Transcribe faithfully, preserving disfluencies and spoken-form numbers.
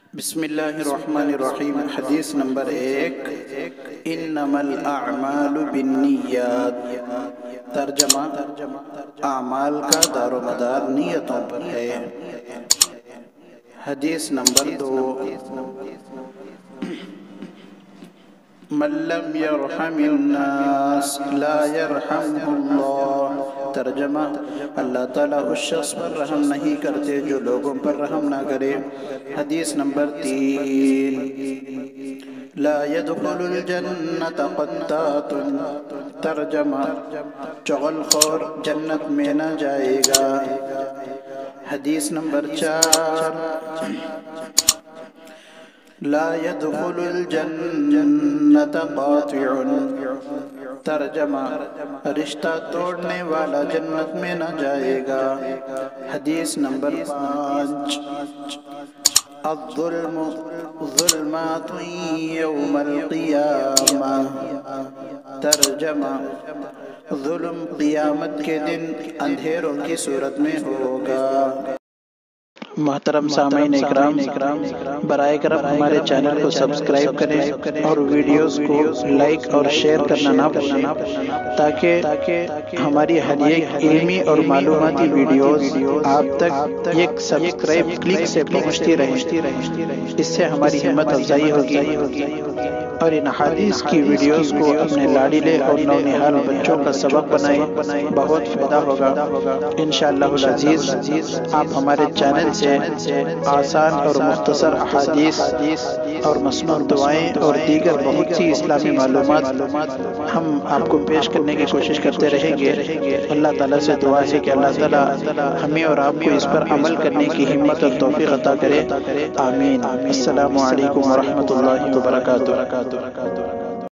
بسم اللہ الرحمن الرحیم۔ حدیث نمبر ایک، انما الاعمال بالنیات۔ ترجمہ، اعمال کا دار و مدار نیتوں پر ہے۔ حدیث نمبر دو، من لم يرحم الناس لا يرحمه اللہ۔ ترجمہ، اللہ تعالیٰ اس شخص پر رحم نہیں کرتے جو لوگوں پر رحم نہ کرے۔ حدیث نمبر تین، لا يدخل الجنت قطات۔ ترجمہ، چغل خور جنت میں نہ جائے گا۔ حدیث نمبر چار، لا يدخل الجنت قاطع۔ ترجمہ، رشتہ توڑنے والا جنت میں نہ جائے گا۔ حدیث نمبر پانچ، الظلم ظلمات یوم القیامہ۔ ترجمہ، ظلم قیامت کے دن اندھیروں کی صورت میں ہوگا۔ محترم سامعین اکرام، برائے کرم ہمارے چینل کو سبسکرائب کریں اور ویڈیوز کو لائک اور شیئر کرنا نہ بھولیں تاکہ ہماری ہر ایک علمی اور معلوماتی ویڈیوز آپ تک ایک سبسکرائب کلک سے پہنچتی رہیں۔ اس سے ہماری ہمت افزائی ہوگی اور ان حدیث کی ویڈیوز کو اپنے لاڈلے اور نونہال بچوں کا سبق بنائیں، بہت فائدہ ہوگا انشاءاللہ العزیز۔ آپ ہمارے چینل سے آسان اور مختصر احادیث اور مسنون دعائیں اور دیگر بہت سی اسلامی معلومات ہم آپ کو پیش کرنے کی کوشش کرتے رہیں گے۔ اللہ تعالیٰ سے دعا ہے کہ اللہ تعالیٰ ہمیں اور آپ کو اس پر عمل کرنے کی ہمت اور توفیق عطا کرے، آمین۔ السلام علیکم ورحمۃ اللہ وبرکاتہ۔